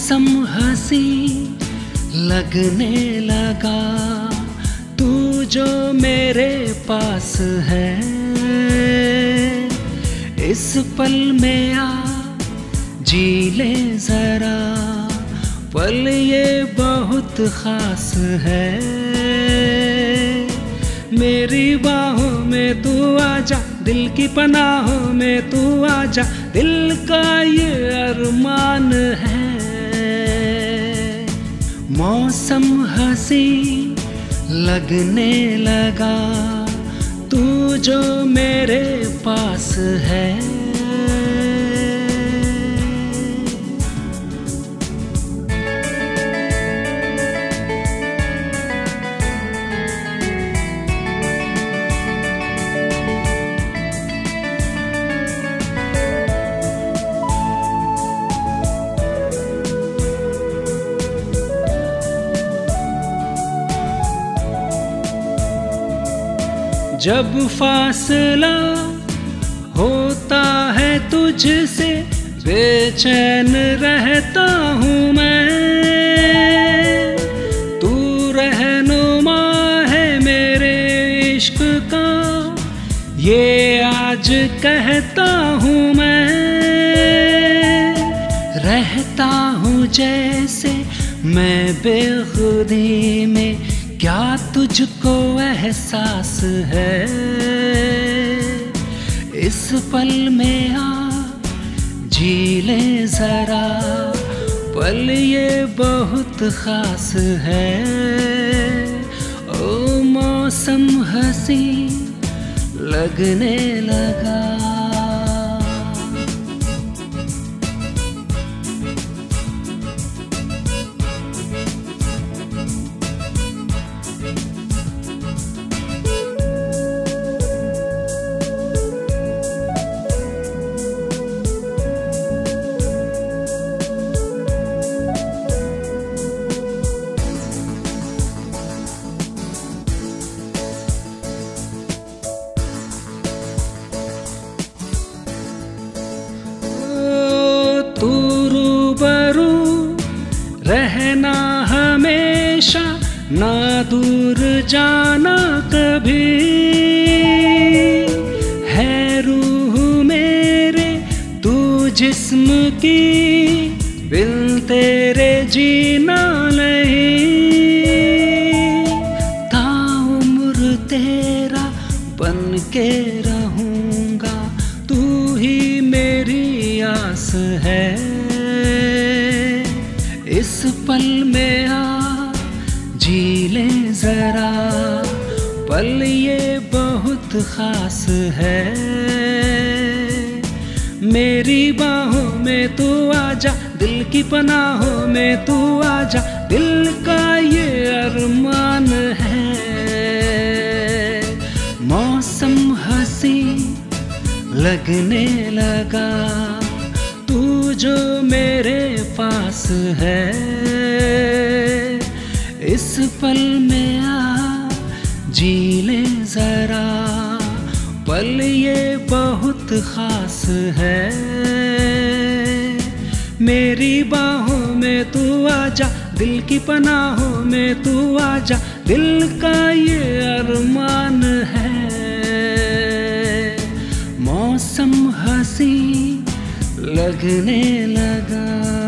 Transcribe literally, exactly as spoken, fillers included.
मौसम हंसी लगने लगा, तू जो मेरे पास है। इस पल में आ जी ले जरा, पल ये बहुत खास है। मेरी बाहों में तू आजा, दिल की पनाहों में तू आजा, दिल का ये अरमान है। मौसम हंसी लगने लगा, तू जो मेरे पास है। जब फासला होता है तुझसे, बेचैन रहता हूँ मैं। तू रहनुमा है मेरे इश्क का, ये आज कहता हूँ मैं। रहता हूँ जैसे मैं बेखुदी में, क्या तुझको एहसास है। इस पल में आ जी ले जरा, पल ये बहुत खास है। ओ मौसम हंसी लगने लगा। तू रूबरू रहना हमेशा, ना दूर जाना कभी। है रूह मेरे तू जिस्म की, बिन तेरे जीना नहीं। ताउम्र तेरा बन के रहूंगा, तू ही मेरी आस है। इस पल में आ जी ले जरा, पल ये बहुत खास है। मेरी बाहों में तू आजा, दिल की पनाहों में तू आजा, दिल का ये अरमान है। मौसम हंसी लगने लगा, तू जो मेरे पास है। इस पल में आ जी ले जरा, पल ये बहुत खास है। मेरी बाहों में तू आजा, दिल की पनाहों में तू आजा, दिल का ये अरमान है। मौसम हंसी लगने लगा।